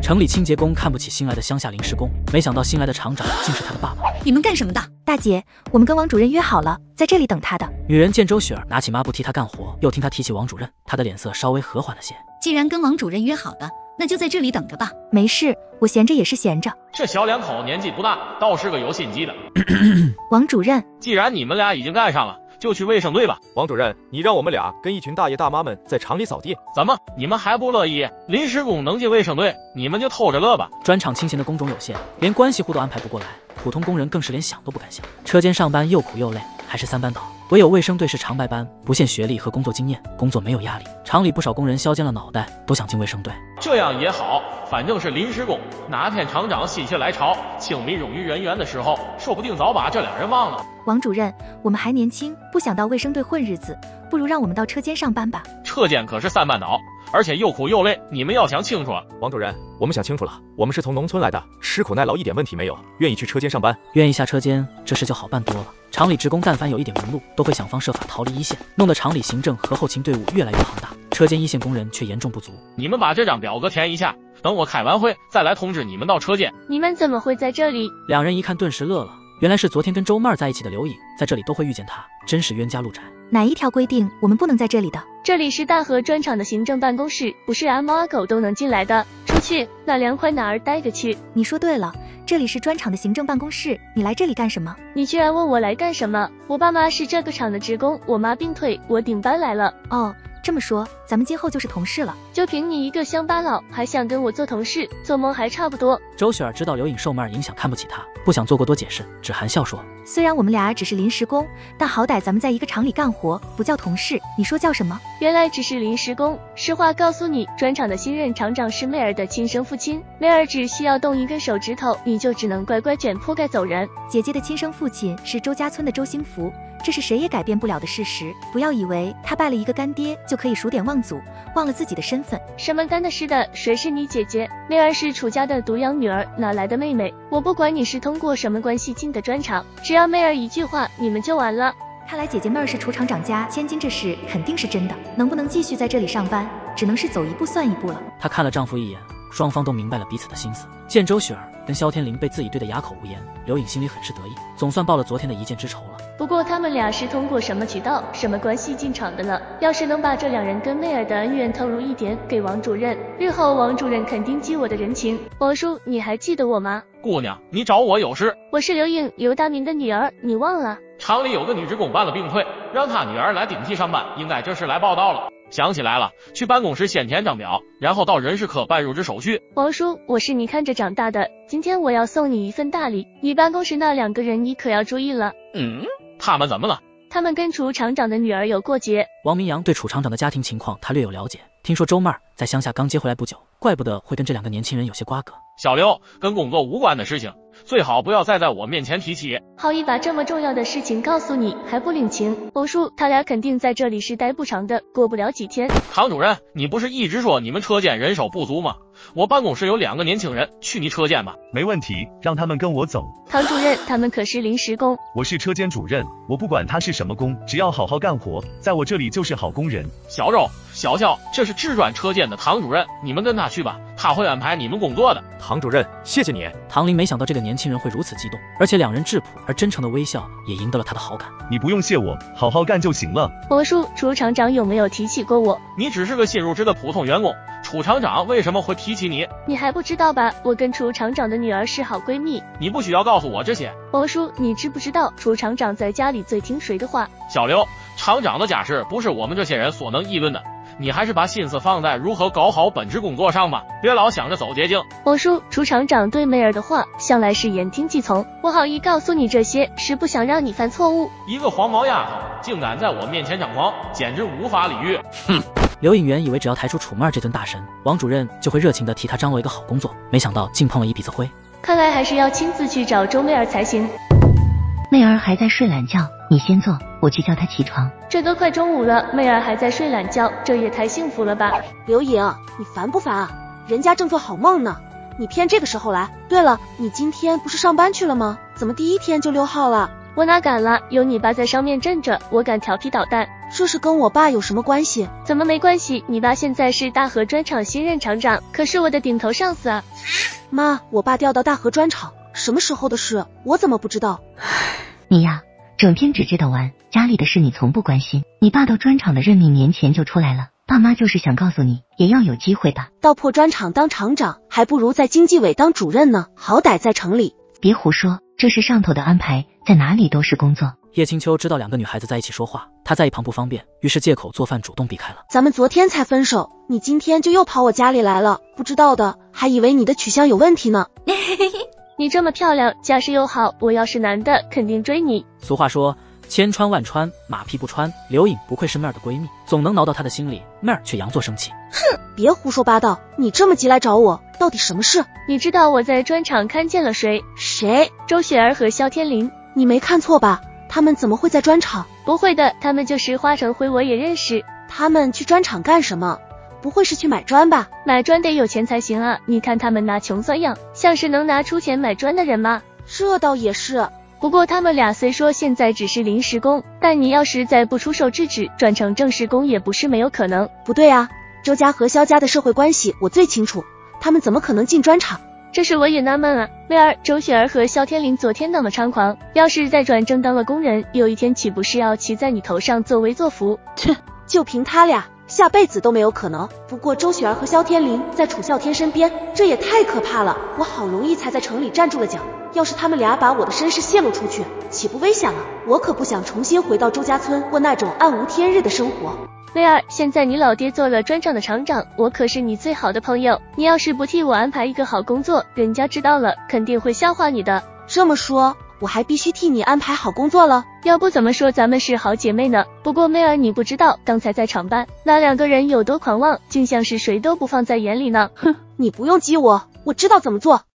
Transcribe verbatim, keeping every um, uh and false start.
城里清洁工看不起新来的乡下临时工，没想到新来的厂长竟是他的爸爸。 你们干什么的？ 大姐，我们跟王主任约好了，在这里等他的。 女人见周雪儿拿起抹布替她干活，又听她提起王主任，她的脸色稍微和缓了些。 既然跟王主任约好的，那就在这里等着吧。 没事，我闲着也是闲着。 这小两口年纪不大，倒是个有心机的。 王主任， 既然你们俩已经干上了，就去卫生队吧。 王主任，你让我们俩跟一群大爷大妈们在厂里扫地， 怎么你们还不乐意？临时工能进卫生队，你们就偷着乐吧。 专场清闲的工种有限，连关系户都安排不过来，普通工人更是连想都不敢想。车间上班又苦又累，还是三班倒，唯有卫生队是常白班，不限学历和工作经验，工作没有压力。厂里不少工人削尖了脑袋，都想进卫生队。 这样也好，反正是临时工，哪天厂长心血来潮清理冗余人员的时候，说不定早把这俩人忘了。 王主任，我们还年轻，不想到卫生队混日子，不如让我们到车间上班吧。 车间可是三班倒，而且又苦又累，你们要想清楚。 王主任，我们想清楚了，我们是从农村来的，吃苦耐劳一点问题没有，愿意去车间上班。 愿意下车间，这事就好办多了。厂里职工但凡有一点门路，都会想方设法逃离一线，弄得厂里行政和后勤队伍越来越庞大，车间一线工人却严重不足。 你们把这张表格填一下，等我开完会再来通知你们到车间。 你们怎么会在这里？ 两人一看顿时乐了，原来是昨天跟周妹在一起的刘颖，在这里都会遇见他，真是冤家路窄。 哪一条规定我们不能在这里的？ 这里是大河专场的行政办公室，不是阿猫阿狗都能进来的。出去，哪凉快哪儿待着去。 你说对了，这里是专场的行政办公室，你来这里干什么？ 你居然问我来干什么？我爸妈是这个厂的职工，我妈病退，我顶班来了。 哦，这么说，咱们今后就是同事了。 就凭你一个乡巴佬，还想跟我做同事，做梦还差不多。 周雪儿知道刘颖受妹儿影响看不起她，不想做过多解释，只含笑说： 虽然我们俩只是临时工，但好歹咱们在一个厂里干活，不叫同事，你说叫什么？ 原来只是临时工。实话告诉你，专场的新任厂长是妹儿的亲生父亲，妹儿只需要动一根手指头，你就只能乖乖卷铺盖走人。 姐姐的亲生父亲是周家村的周兴福，这是谁也改变不了的事实。不要以为他拜了一个干爹就可以数典忘祖，忘了自己的身份。 什么干的湿的，谁是你姐姐？妹儿是楚家的独养女儿，哪来的妹妹？我不管你是通过什么关系进的专场，只要妹儿一句话，你们就完了。 看来姐姐妹儿是楚厂长家千金，这事肯定是真的。能不能继续在这里上班，只能是走一步算一步了。 她看了丈夫一眼，双方都明白了彼此的心思。见周雪儿跟萧天林被自己对得哑口无言，刘颖心里很是得意，总算报了昨天的一箭之仇了。 不过他们俩是通过什么渠道、什么关系进厂的呢？要是能把这两人跟妹儿的恩怨透露一点给王主任，日后王主任肯定记我的人情。王叔，你还记得我吗？ 姑娘，你找我有事？ 我是刘颖，刘大明的女儿，你忘了？ 厂里有个女职工办了病退，让她女儿来顶替上班，应该这是来报道了。想起来了，去办公室先填张表，然后到人事科办入职手续。 王叔，我是你看着长大的，今天我要送你一份大礼，你办公室那两个人你可要注意了。 嗯，他们怎么了？ 他们跟楚厂长的女儿有过节。 王明阳对楚厂长的家庭情况他略有了解，听说周妹儿在乡下刚接回来不久，怪不得会跟这两个年轻人有些瓜葛。 小刘，跟工作无关的事情最好不要再在我面前提起。 好意把这么重要的事情告诉你还不领情。王叔，他俩肯定在这里是待不长的，过不了几天。 唐主任，你不是一直说你们车间人手不足吗？我办公室有两个年轻人，去你车间吧。 没问题，让他们跟我走。 唐主任，他们可是临时工。 我是车间主任，我不管他是什么工，只要好好干活，在我这里就是好工人。 小肉、小肖，这是至专车间的唐主任，你们跟他去吧，他会安排你们工作的。 唐主任，谢谢你。 唐林没想到这个年轻人会如此激动，而且两人质朴而真诚的微笑也赢得了他的好感。 你不用谢我，好好干就行了。 王叔，楚厂长有没有提起过我？ 你只是个新入职的普通员工，楚厂长为什么会提起你？ 你还不知道吧？我跟楚厂长的女儿是好闺蜜。 你不需要告诉我这些。 王叔，你知不知道楚厂长在家里最听谁的话？ 小刘，厂长的家事不是我们这些人所能议论的，你还是把心思放在如何搞好本职工作上吧，别老想着走捷径。 王叔，楚厂长对妹儿的话向来是言听计从，我好意告诉你这些，是不想让你犯错误。 一个黄毛丫头竟敢在我面前张狂，简直无法理喻。 哼！刘颖原以为只要抬出楚妹儿这尊大神，王主任就会热情地替他张罗一个好工作，没想到竟碰了一鼻子灰。 看来还是要亲自去找周妹儿才行。 妹儿还在睡懒觉，你先坐，我去叫她起床。 这都快中午了，妹儿还在睡懒觉，这也太幸福了吧。 刘颖，你烦不烦啊？人家正做好梦呢，你偏这个时候来。对了，你今天不是上班去了吗？怎么第一天就溜号了？ 我哪敢了，有你爸在上面镇着，我敢调皮捣蛋。 这是跟我爸有什么关系？ 怎么没关系？你爸现在是大河砖厂新任厂长，可是我的顶头上司啊。 妈，我爸调到大河砖厂，什么时候的事？我怎么不知道？ 你呀，整天只知道玩，家里的事你从不关心。你爸到砖厂的任命年前就出来了，爸妈就是想告诉你，也要有机会的。 到破砖厂当厂长，还不如在经济委当主任呢，好歹在城里。 别胡说，这是上头的安排，在哪里都是工作。 叶青秋知道两个女孩子在一起说话，她在一旁不方便，于是借口做饭主动避开了。 咱们昨天才分手，你今天就又跑我家里来了，不知道的还以为你的取向有问题呢。 你这么漂亮，家世又好，我要是男的肯定追你。 俗话说千穿万穿，马屁不穿。刘颖不愧是妹儿的闺蜜，总能挠到她的心里，妹儿却佯作生气。 哼，别胡说八道，你这么急来找我，到底什么事？ 你知道我在砖厂看见了谁？ 谁？ 周雪儿和萧天林。 你没看错吧？他们怎么会在砖厂？ 不会的，他们就是花成辉，我也认识。 他们去砖厂干什么？不会是去买砖吧？ 买砖得有钱才行啊！你看他们那穷酸样，像是能拿出钱买砖的人吗？ 这倒也是。 不过他们俩虽说现在只是临时工，但你要是再不出手制止，转成正式工也不是没有可能。 不对啊，周家和萧家的社会关系我最清楚，他们怎么可能进砖厂？ 这是我也纳闷啊，妹儿，周雪儿和萧天林昨天那么猖狂，要是再转正当了工人，有一天岂不是要骑在你头上作威作福？ 切，就凭他俩，下辈子都没有可能。不过周雪儿和萧天林在楚啸天身边，这也太可怕了，我好容易才在城里站住了脚，要是他们俩把我的身世泄露出去，岂不危险了？我可不想重新回到周家村过那种暗无天日的生活。 妹儿，现在你老爹做了砖厂的厂长，我可是你最好的朋友，你要是不替我安排一个好工作，人家知道了肯定会笑话你的。 这么说，我还必须替你安排好工作了？ 要不怎么说咱们是好姐妹呢？不过妹儿你不知道，刚才在厂办那两个人有多狂妄，竟像是谁都不放在眼里呢。 哼，你不用激我，我知道怎么做。